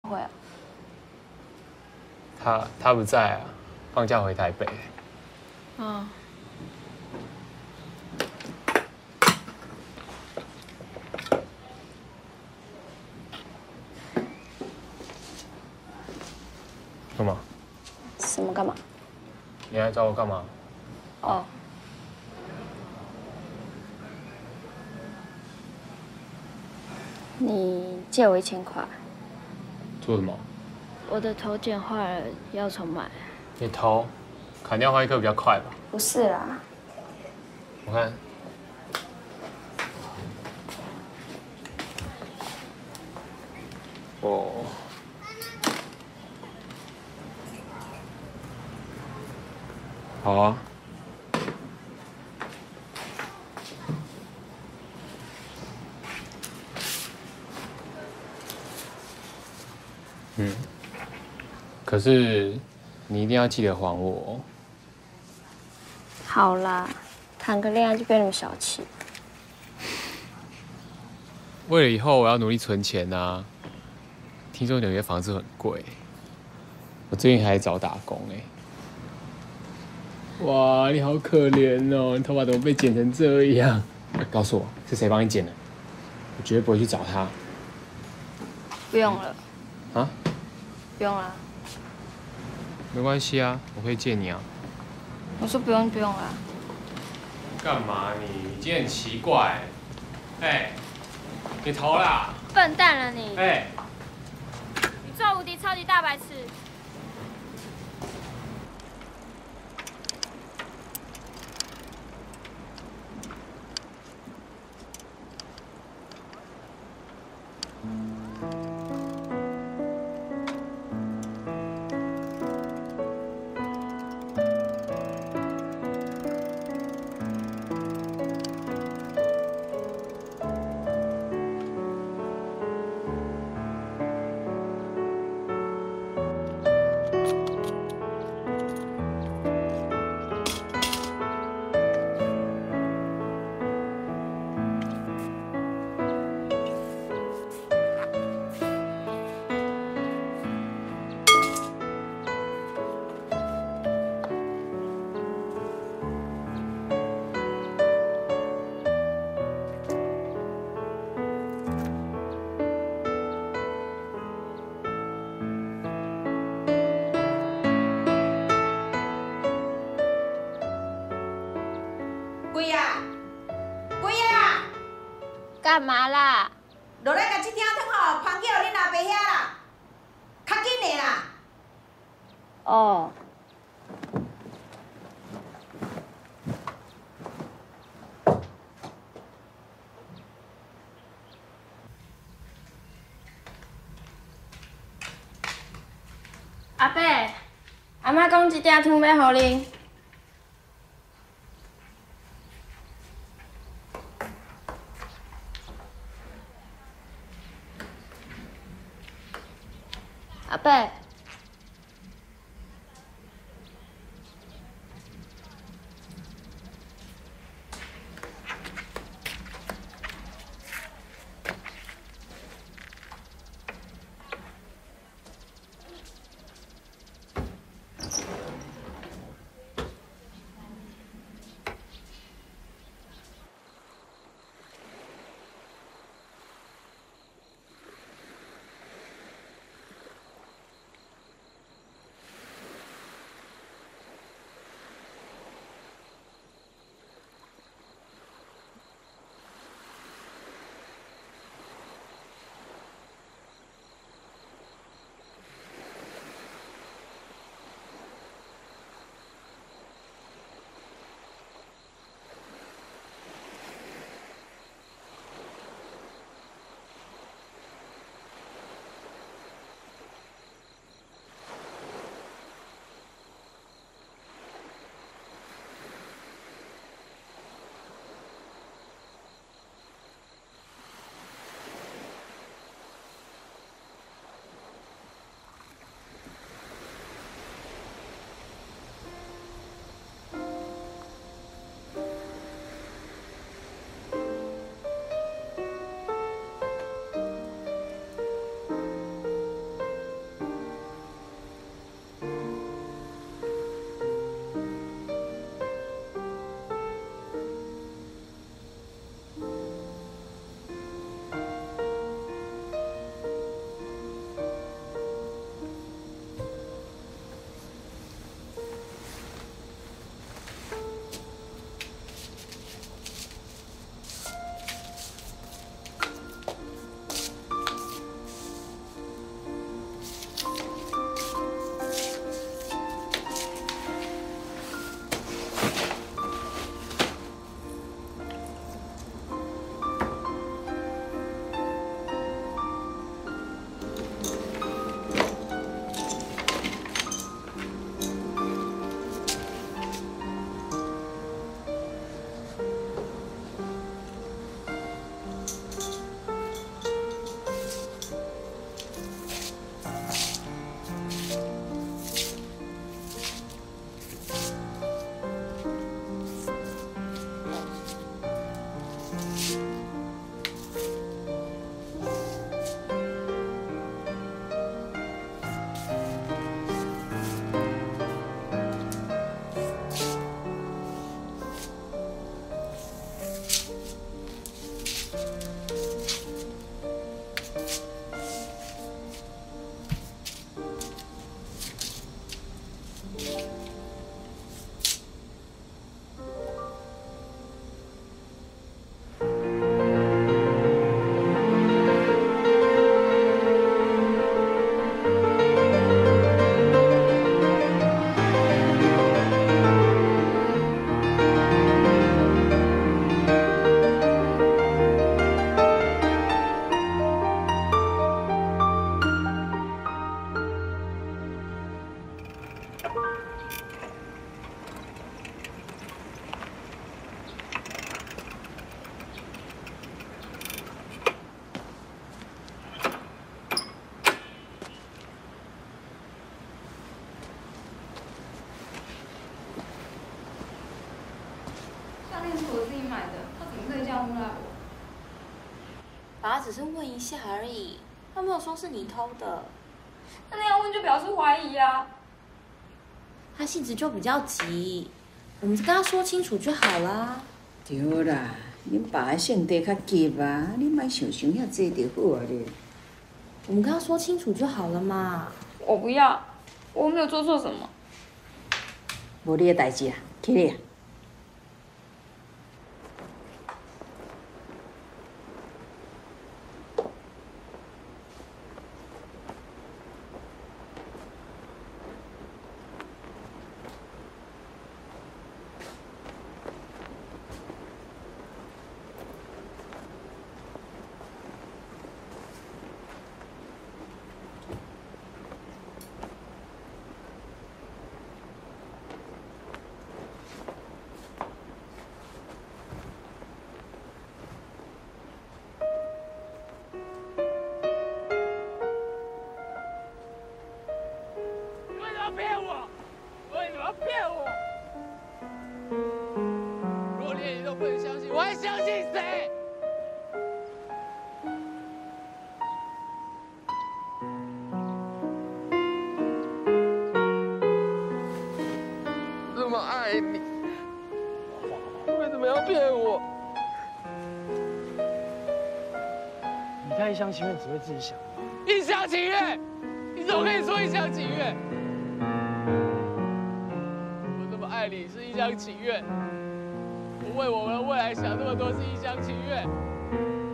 会啊。 他不在啊，放假回台北。 嗯。 干嘛？ 什么干嘛？ 你来找我干嘛？ 哦。你借我1000块。 做什么？ 我的头剪坏了，要重买。 你头砍掉换一颗比较快吧？ 不是啦。 我看。哦。好啊。可是你一定要记得还我哦。 好啦，谈个恋爱就被那么小气。 为了以后我要努力存钱啊。听说纽约房子很贵，我最近还找打工哎。哇，你好可怜哦，你头发怎么被剪成这样？告诉我是谁帮你剪的？我绝对不会去找他。 不用了。 啊？ 不用啦。 没关系啊，我可以借你啊。 我说不用啦。 干嘛你？你今天很奇怪。哎，你头啦！ 笨蛋了你！ 哎。 宇宙无敌超级大白痴！干嘛啦？ 落来甲这厅汤吼，旁叫恁阿伯遐啦，较紧的啦。 哦。阿伯，阿妈讲这鼎汤要互恁。阿伯， 只是问一下而已，他没有说是你偷的。 那样问就表示怀疑啊。 他性子就比较急，我们跟他说清楚就好啦。 对啦，恁爸的性地较急啊，你莫想遐济就好啊咧。 我们跟他说清楚就好了嘛。 我不要，我没有做错什么。 无你的代志啊，起来啊。 我还相信谁？这么爱你，为什么要骗我？ 你太一厢情愿，只会自己想。 一厢情愿？你怎么可以说一厢情愿？我这么爱你是一厢情愿，我为我们的未来想那么多是一厢情愿。